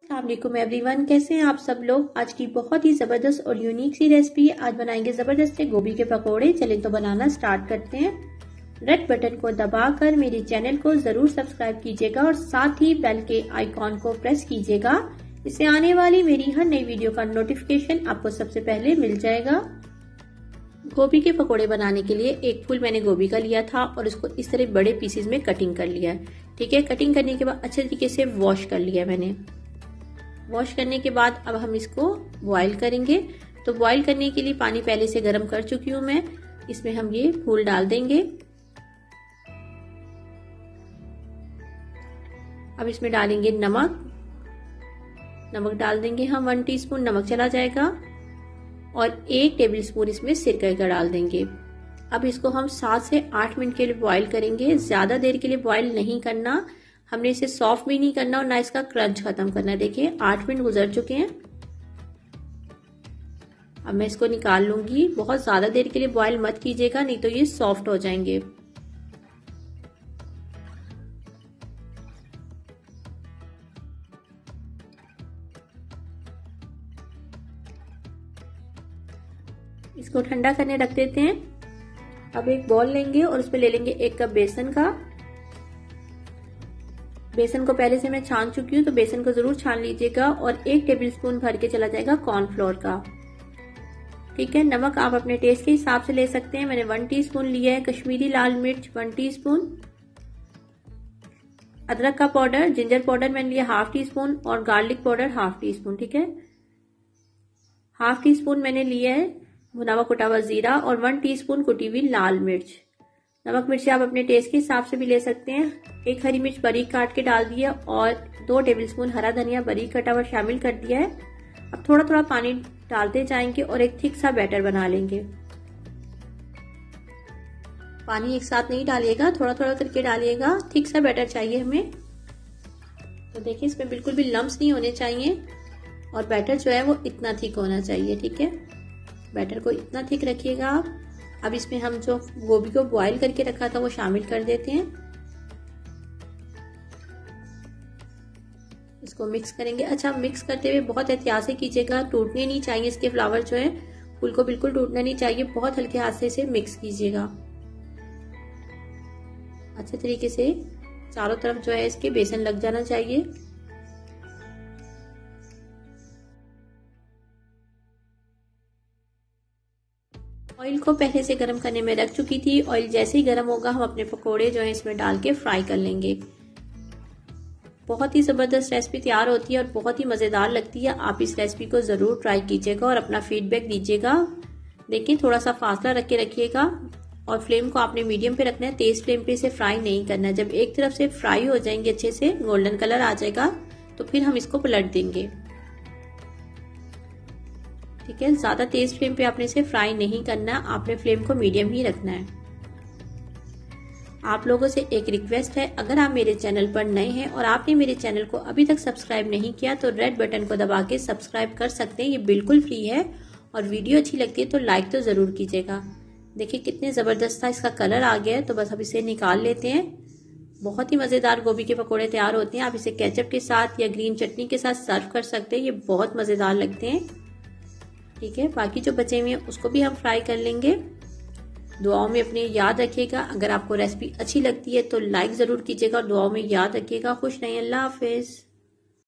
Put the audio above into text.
अस्सलामुअलैकुम एवरीवन, कैसे हैं आप सब लोग। आज की बहुत ही ज़बरदस्त और यूनिक सी रेसिपी, आज बनाएंगे ज़बरदस्त से गोभी के पकोड़े। चलें तो बनाना स्टार्ट करते हैं। रेड बटन को दबाकर मेरे चैनल को ज़रूर सब्सक्राइब कीजिएगा और साथ ही बेल के आइकॉन को प्रेस कीजिएगा। इससे आने वाली मेरी हर नई वीडियो का नोटिफिकेशन आपको सबसे पहले मिल जाएगा। गोभी के पकोड़े बनाने के लिए एक फुल मैंने गोभी का लिया था और इसको इस तरह बड़े पीसेस में कटिंग कर लिया है। ठीक है, कटिंग करने के बाद अच्छे तरीके से वॉश कर लिया मैंने। वॉश करने के बाद अब हम इसको बॉईल करेंगे। तो बॉईल करने के लिए पानी पहले से गर्म कर चुकी हूं मैं। इसमें हम ये फूल डाल देंगे। अब इसमें डालेंगे नमक। नमक डाल देंगे हम 1 टीस्पून नमक चला जाएगा और 1 टेबल स्पून इसमें सिरका का डाल देंगे। अब इसको हम 7 से 8 मिनट के लिए बॉईल करेंगे। ज्यादा देर के लिए बॉईल नहीं करना, हमने इसे सॉफ्ट भी नहीं करना और ना इसका क्रंच खत्म करना। देखिए 8 मिनट गुजर चुके हैं। अब मैं इसको निकाल लूंगी। बहुत ज्यादा देर के लिए बॉईल मत कीजिएगा, नहीं तो ये सॉफ्ट हो जाएंगे। इसको ठंडा करने रख देते हैं। अब एक बॉल लेंगे और उसमें ले लेंगे 1 कप बेसन का। बेसन को पहले से मैं छान चुकी हूँ, तो बेसन को जरूर छान लीजिएगा। और 1 टेबल स्पून भर के चला जाएगा कॉर्नफ्लोर का। ठीक है, नमक आप अपने टेस्ट के हिसाब से ले सकते हैं। मैंने 1 टीस्पून लिया है। कश्मीरी लाल मिर्च 1 टीस्पून। अदरक का पाउडर, जिंजर पाउडर मैंने लिया 1/2 टीस्पून और गार्लिक पाउडर 1/2 टीस्पून। ठीक है, 1/2 टीस्पून मैंने लिया है भुना हुआ कुटा हुआ जीरा और 1 टीस्पून कुटी हुई लाल मिर्च। नमक मिर्च आप अपने टेस्ट के हिसाब से भी ले सकते हैं। 1 हरी मिर्च बारीक काट के डाल दिया और 2 टेबलस्पून हरा धनिया बारीक कटा हुआ शामिल कर दिया है। अब थोड़ा थोड़ा पानी डालते जाएंगे और एक थिक सा बैटर बना लेंगे। पानी एक साथ नहीं डालिएगा, थोड़ा थोड़ा करके डालिएगा। थिक सा बैटर चाहिए हमें। तो देखिए इसमें बिल्कुल भी लम्स नहीं होने चाहिए और बैटर जो है वो इतना थिक होना चाहिए। ठीक है, बैटर को इतना थिक रखिएगा आप। अब इसमें हम जो गोभी को बॉईल करके रखा था वो शामिल कर देते हैं। इसको मिक्स करेंगे। अच्छा, मिक्स करते हुए बहुत एहतियात से कीजिएगा, टूटने नहीं चाहिए इसके फ्लावर जो है। फूल को बिल्कुल टूटना नहीं चाहिए। बहुत हल्के हाथ से इसे मिक्स कीजिएगा। अच्छे तरीके से चारों तरफ जो है इसके बेसन लग जाना चाहिए। ऑयल को पहले से गर्म करने में रख चुकी थी। ऑयल जैसे ही गर्म होगा हम अपने पकोड़े जो है इसमें डाल के फ्राई कर लेंगे। बहुत ही जबरदस्त रेसिपी तैयार होती है और बहुत ही मजेदार लगती है। आप इस रेसिपी को जरूर ट्राई कीजिएगा और अपना फीडबैक दीजिएगा। देखिए थोड़ा सा फासला रख के रखिएगा और फ्लेम को आपने मीडियम पे रखना है। तेज फ्लेम पे इसे फ्राई नहीं करना है। जब एक तरफ से फ्राई हो जाएंगे, अच्छे से गोल्डन कलर आ जाएगा, तो फिर हम इसको पलट देंगे। ठीक है, ज्यादा तेज फ्लेम पे आपने इसे फ्राई नहीं करना, आपने फ्लेम को मीडियम ही रखना है। आप लोगों से एक रिक्वेस्ट है, अगर आप मेरे चैनल पर नए हैं और आपने मेरे चैनल को अभी तक सब्सक्राइब नहीं किया तो रेड बटन को दबा के सब्सक्राइब कर सकते हैं। ये बिल्कुल फ्री है और वीडियो अच्छी लगती है तो लाइक तो जरूर कीजिएगा। देखिए कितने जबरदस्त इसका कलर आ गया है। तो बस अब इसे निकाल लेते हैं। बहुत ही मजेदार गोभी के पकौड़े तैयार होते हैं। आप इसे केचप के साथ या ग्रीन चटनी के साथ सर्व कर सकते हैं। ये बहुत मजेदार लगते हैं। ठीक है, बाकी जो बचे हुए हैं उसको भी हम फ्राई कर लेंगे। दुआओं में अपने याद रखिएगा। अगर आपको रेसिपी अच्छी लगती है तो लाइक जरूर कीजिएगा और दुआओं में याद रखिएगा। खुश रहें। अल्लाह हाफिज।